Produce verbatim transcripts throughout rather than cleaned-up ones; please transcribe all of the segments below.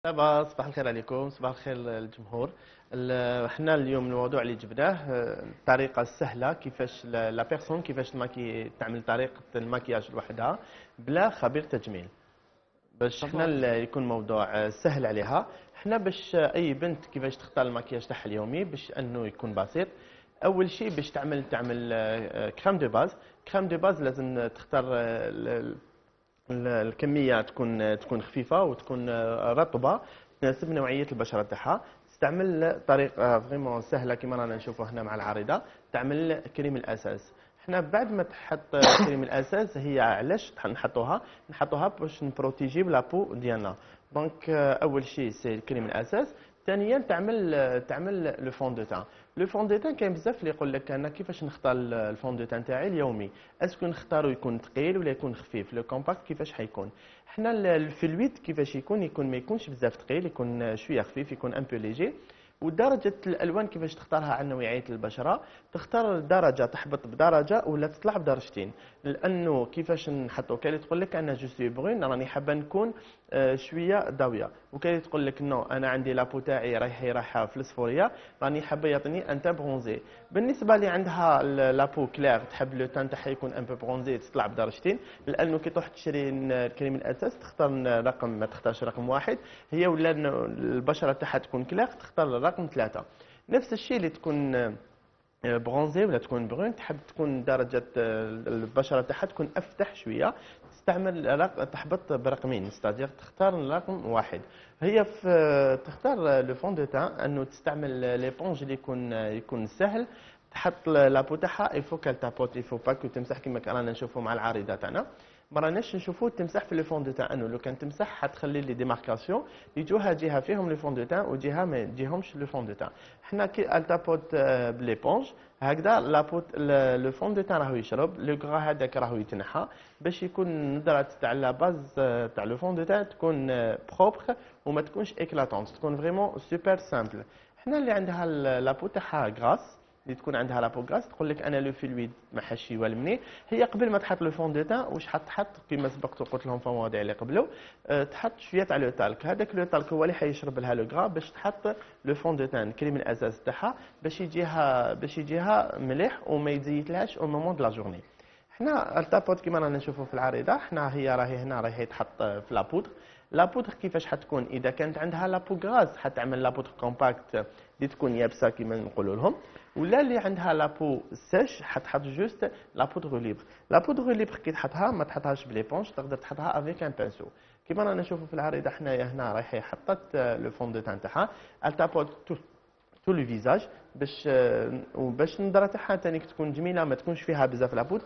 مرحبا، صباح الخير عليكم، صباح الخير للجمهور. ال- احنا اليوم الموضوع اللي جبناه آه، الطريقه السهله كيفاش لا لا بيرسون كيفاش الماكي تعمل طريقه المكياج لوحدها بلا خبير تجميل، باش احنا طبعا. ال- يكون موضوع آه، سهل عليها. احنا باش آه، اي بنت كيفاش تختار المكياج تاعها اليومي باش انه يكون بسيط. اول شيء باش تعمل تعمل آه، آه، كريم دو باز. كريم دو باز لازم تختار آه، ال- ال- الكميه تكون تكون خفيفه وتكون آه، رطبه تناسب نوعيه البشره تاعها. تستعمل طريقه فريمون سهله كما رانا نشوفوا هنا مع العارضه. تعمل كريم الاساس. احنا بعد ما تحط كريم الاساس هي علاش نحطوها نحطوها باش نبروتيجيو لابو ديالنا. دونك آه، اول شيء سي كريم الاساس. ثانيا تعمل آه، تعمل لو فون دو تان. لو فون دو تان كاين بزاف اللي يقول لك انا كيفاش نختار الفون دو تان تاعي اليومي. اسكو نختارو يكون ثقيل ولا يكون خفيف؟ لو كومباكت كيفاش حيكون؟ حنا الفلويد كيفاش يكون يكون ما يكونش بزاف ثقيل، يكون شويه خفيف، يكون ان بو ليجي. ودرجه الالوان كيفاش تختارها على نوعيه البشره. تختار درجه تحبط بدرجه ولا تطلع بدرجتين. لانه كيفاش نحطو كاين اللي تقول لك انا جو سوي برون راني حابه نكون آه، شويه ضاويه، وكاين اللي تقول لك نو انا عندي لابو تاعي رايحه رايحه في الصفوريه راني حابه يعطيني ان تان برونزي. بالنسبه اللي عندها لابو كلير تحب لو تان تاعها يكون ان بو برونزي تطلع بدرجتين. لانه كي تروح تشري الكريم الاساس تختار رقم، ما تختارش رقم واحد. هي ولا البشره تاعها تكون كلير تختار رقم ثلاثة. نفس الشيء اللي تكون برونزي ولا تكون برون تحب تكون درجة البشرة تاعها تكون أفتح شوية. تستعمل رق... تحبط برقمين، ستادير تختار رقم واحد. هي في تختار لو فون دو تان انه تستعمل ليبونج اللي يكون يكون سهل. تحط لابو تاعها يفو كال تابوت، يفو با كو تمسح كما رانا نشوفوا مع العارضه تاعنا. ما راناش نشوفوا تمسح في لو فون دو تان، انه لو كان تمسح حتخلي لي ديماركاسيون يجوها جهه فيهم لو فون دو تان وجهه ما يجيهمش لو فون دو تان. حنا كي التابوت بليبونج هكذا لابوت لو فون دو تان راهو يشرب لو غرا هذاك راهو يتنحى باش يكون النظره تاع لا باز تاع لو فون دو تان تكون بروبر وما تكونش اكلاتونت، تكون فريمون سوبر سامبل. حنا اللي عندها لابو تاعها غراس، اللي تكون عندها لابو غراس تقول لك انا لو فلويد ما حاشي والمني. هي قبل ما تحط لو فون دو تان واش حتحط كما سبقت وقلت لهم في المواضيع اللي قبلوا. أه تحط شويه تاع لو تالك، هذاك لو تالك هو اللي حيشرب لها لو غرا باش تحط لو فون دو تان كريم الاساس تاعها باش يجيها باش يجيها مليح وما يزيتلهاش او مومون دو لا جورني. حنا التابوت كيما رانا نشوفوا في العريضه، حنا هي راهي هنا راهي تحط في لابودر. لابودر كيفاش حتكون؟ اذا كانت عندها لابو غاز حتعمل لابودر كومباكت اللي تكون يابسه كيما نقولوا لهم، ولا اللي عندها لابو سيش حتحط جوست لابودر ليبر. لابودر ليبر كي تحطها ما تحطهاش بليبونج، تقدر تحطها افيك ان بانسو. كيما رانا نشوفوا في العريضه حنايا هنا راهي حطت لو فون دو تان تاعها. التابوت تو لو فيزاج باش وباش النظره تاعها ثاني تكون جميله ما تكونش فيها بزاف لابود.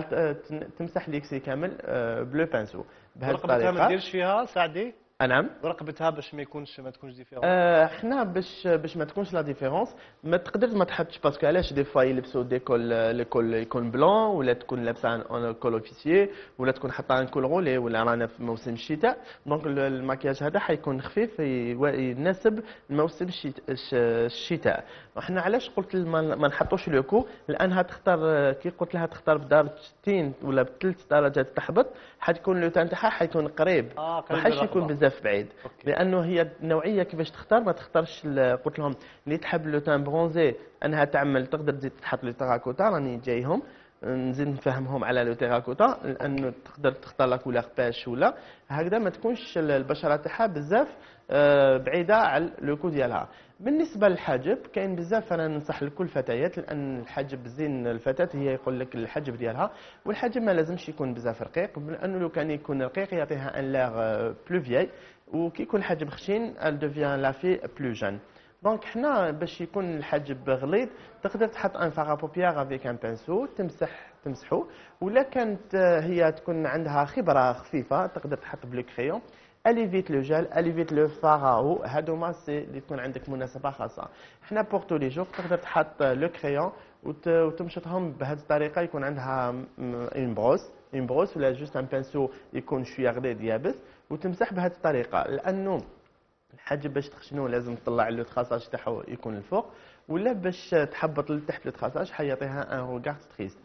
تمسح ليكسي كامل بلو بانسو بهذه ورقبتها ما الطريقه. ديرش فيها ساعدي. نعم. ورقبتها باش ما يكونش ما تكونش ديفيرون. آه، حنا باش باش ما تكونش لا ديفيرونس ما تقدر ما تحطش، باسكو علاش دي فوا يلبسوا دي كول لي كول يكون بلون ولا تكون لابسه ان كول اوفيسيي ولا تكون حاطه ان كول رولي ولا رانا في موسم الشتاء. دونك المكياج هذا حيكون خفيف يناسب موسم الشتاء. الشتاء وحنا علاش قلت ما ما نحطوش لو كو؟ لانها تختار كي قلت لها تختار بدرجتين ولا بثلاث درجات تحبط، حتكون لو تان تاعها حيكون قريب اه ما قريب حاش يكون للرقبه. بزاف بعيد. اوكي. لانه هي النوعيه كيفاش تختار ما تختارش ال- قلت لهم اللي تحب لو تان برونزي انها تعمل تقدر تزيد تحط لو تيراكوتا، راني جايهم نزيد نفهمهم على لو تيراكوتا لانه تقدر تختار لا كولور باش ولا هكذا ما تكونش البشره تاعها بزاف آه، بعيده على لو كو ديالها. بالنسبه للحاجب كاين بزاف انا ننصح لكل الفتيات، لان الحاجب زين الفتاه هي يقول لك الحجب ديالها. والحجب ما لازمش يكون بزاف رقيق، لانه لو كان يكون رقيق يعطيها ان لاغ بلو فياي، وكي يكون الحجب خشين ال devient la fille plus jeune. دونك حنا باش يكون الحجب غليظ تقدر تحط ان فاغا بوبيير افيك ان بانسو تمسح تمسحو. ولا كانت هي تكون عندها خبره خفيفه تقدر تحط بلو كريون. اليفيت لو جيل اليفيت لو فاغاو، هادوما سي اللي تكون عندك مناسبه خاصه. حنا بور تو لي جور تقدر تحط لو كريون وتمشطهم بهذه الطريقه. يكون عندها اون بروس اون بروس ولا جوست ان بانسو يكون شويه غليظ يابس وتمسح بهذه الطريقه. لانه الحاجب باش تخشنو لازم تطلع لو تراساج تاعو يكون الفوق، ولا باش تحبط لتحت لو تراساج حيعطيها ان روغار تريست.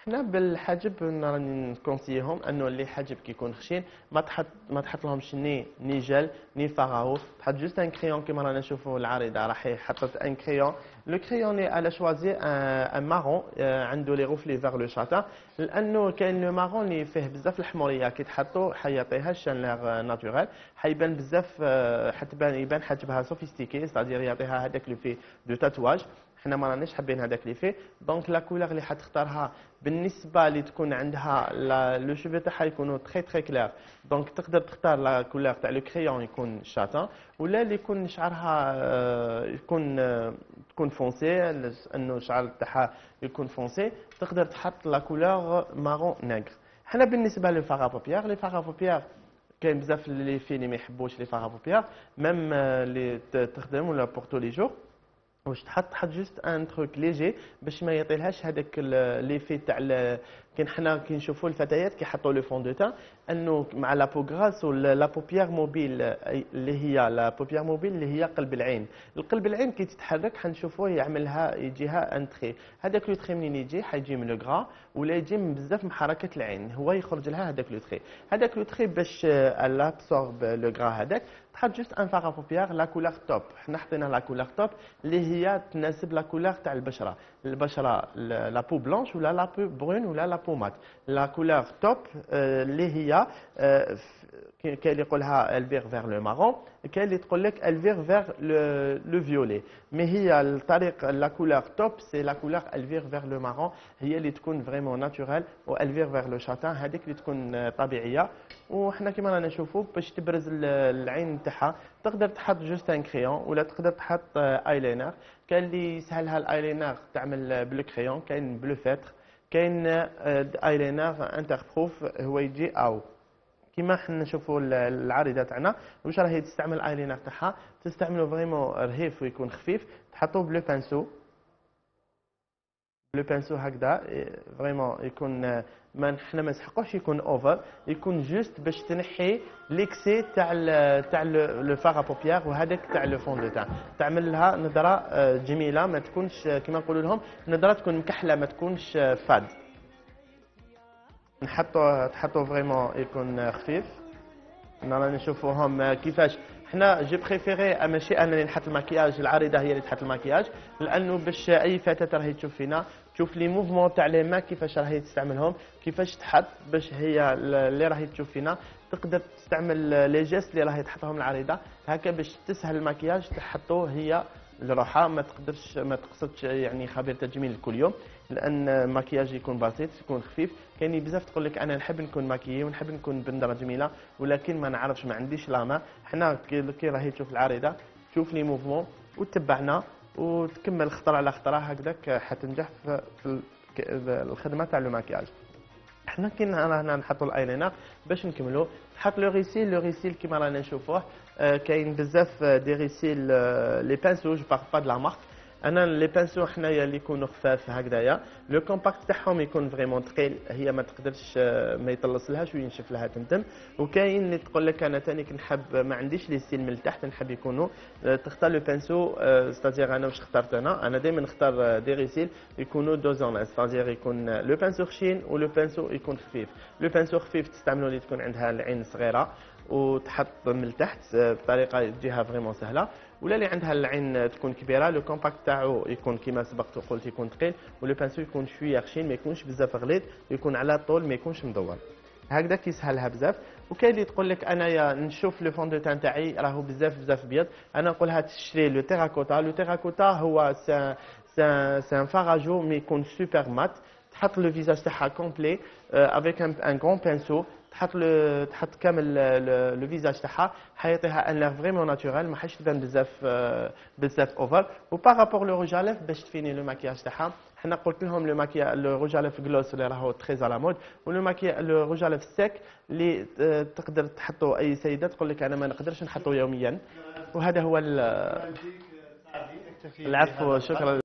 حنا بالحاجب راني نكونسيهم انه اللي حاجب كيكون خشين ما تحط ما تحط لهمش ني ني جل ني فاغاو، تحط جوست ان كريون كيما رانا نشوفوا العريضه راح حطت ان كريون. لو كريون على شوازي ان مارون عنده لي غوفلي فيغ لو شاتان، لانه كاين لو مارون اللي فيه بزاف الحموريه كي تحطو حيعطيها الشان ليغ ناتوريل، حيبان بزاف حتبان يبان حاجبها سوفيستيكي ستادير يعطيها هذاك لو في دو تاتواج. حنا ما راناش حابين هذاك لي في، دونك لا كولور اللي حتختارها بالنسبه اللي تكون عندها لو شوفي تاعها يكونوا تري تري كلير، دونك تقدر تختار لا كولور تاع لو كريون يكون شاتان، ولا اللي يكون شعرها يكون تكون فونسي انه الشعر تاعها يكون فونسي، تقدر تحط لا كولور مارون نيغر. حنا بالنسبه للفاغ بوبيير، لي فاغ بوبيير كاين بزاف اللي في اللي ما يحبوش لي فاغ بوبيير ميم اللي تخدم ولا بور تو لي جور، واش تحط تحط جوست ان تروك ليجي باش ما يعطيلهاش هذاك ليفي تاع كاين حنا كي نشوفوا الفتيات كيحطوا لو فون دو تان انه مع لا بو غراس ولا لا بوبيير موبيل اللي هي لا بوبيير موبيل اللي هي قلب العين. القلب العين كي تتحرك حنشوفوه يعملها يجيها ان تري، هذاك لو تري منين يجي حيجي من لو غرا ولا يجي من بزاف من حركه العين، هو يخرج لها هذاك لو تري. هذاك لو تري باش الابسورب لو غرا هذاك تحط جوست ان فاغ بوبيير لا كولور توب. حنا حطينا لا كولور توب اللي هي تناسب لا كولور تاع البشره، البشره لا بو بلانش ولا لا بو برون ولا لا بو مات. لا كولور توب اللي هي كاين اللي يقولها الفير فير لو مارون، كاين اللي تقول لك الفير فير لو فيولي، مي هي الطريق لا كولور توب سي لا كولور الفير فير لو مارون، هي اللي تكون فريمون ناتوريل، والفير فير لو شاتان هذيك اللي تكون طبيعيه. وحنا كيما رانا نشوفوا باش تبرز العين تاعها تقدر تحط جوست ان كريون ولا تقدر تحط ايلاينر. كاين اللي يسهلها الايلاينر تعمل بلو كريون، كاين بلو فيتر، كاين ايلاينر انتر بروف هو يجي او كيما حنا نشوفوا العارضه تاعنا واش راهي تستعمل الايلاينر تاعها، تستعملوا فريمون رهيف ويكون خفيف، تحطوه بلو بانسو لو بانسو هكذا فريمون يكون ما حنا ما نسحقوش يكون اوفر، يكون جوست باش تنحي ليكسي تاع تاع لو فاغ بوبيير وهذاك تاع لو فون دو تان، تعمل لها نظره جميله ما تكونش كيما نقولوا لهم نظره تكون مكحله ما تكونش فاد. نحطوا تحطوا فريمون يكون خفيف. رانا نشوفوهم كيفاش حنا جي بريفيري ماشي انا اللي نحط الماكياج، العارضه هي اللي تحط الماكياج، لانه باش اي فتاه راهي تشوف فينا تشوف لي موفمون تاع لي ما كيفاش راهي تستعملهم، كيفاش تحط باش هي اللي راهي تشوف فينا تقدر تستعمل لي جيست اللي راهي تحطهم العارضه هكا باش تسهل الماكياج تحطوه هي لروحها، ما تقدرش ما تقصدش يعني خبير تجميل كل يوم، لان الماكياج يكون بسيط يكون خفيف. كاين بزاف تقول لك انا نحب نكون ماكيي ونحب نكون بندره جميله ولكن ما نعرفش ما عنديش لاما. حنا كي راهي تشوف العارضه تشوف لي موفمون وتتبعنا وتكمل خطره على خطره هكذاك حتنجح في الخدمه تاع الماكياج. حنا كي رانا نحطوا الايلاينر باش نكملوا تحط لو ريسيل، لو ريسيل كيما رانا نشوفوه كاين بزاف دي ريسيل لي بانسو جو بار با دو لا مارك. انا لي بانسو حنايا اللي يكونوا خفاف هكذايا لو كومباكت تاعهم يكون فريمون ثقيل، هي ما تقدرش ما يطلص لهاش وينشف لها تمتم. وكاين اللي تقول لك انا ثاني كنحب ما عنديش لي ستيل من التحت نحب يكونوا تختار لو بانسو ستادير انا واش اخترت انا انا دائما نختار دي ريسيل يكونوا دوزون ستادير يكون لو بانسو خشين ولو بانسو يكون خفيف. لو بانسو خفيف تستعملوا اللي تكون عندها العين صغيره وتحط من التحت بطريقه تجيها فريمون سهله، ولا اللي عندها العين تكون كبيره لو كومباكت تاعو يكون كيما سبقت وقلت يكون ثقيل، ولو بانسو يكون شويه خشين ما يكونش بزاف غليظ، يكون على طول ما يكونش مدور هكذا كيسهلها بزاف. وكاين اللي تقول لك انايا نشوف لو فون دو تان تاعي راهو بزاف بزاف بيض، انا نقولها تشري لو تيراكوتا. لو تيراكوتا هو سان سان فاراجو مي يكون سوبر مات، تحط لو فيزاج تاعها كومبلي افيك ان غون بانسو، تحط لو تحط كامل لو فيزاج تاعها حيعطيها ان لير فريمون ناتوريل ما حاش تبان بزاف بزاف اوفر. و بارابور لو روج اليف باش تفيني لو ماكياج تاعها حنا قلت لهم لو ماكياج لو روج اليف غلوس اللي راهو تري على مود، ولو ماكياج لو روج اليف سيك اللي تقدر تحطوا اي سيده تقول لك انا ما نقدرش نحطه يوميا. وهذا هو العفو شكرا.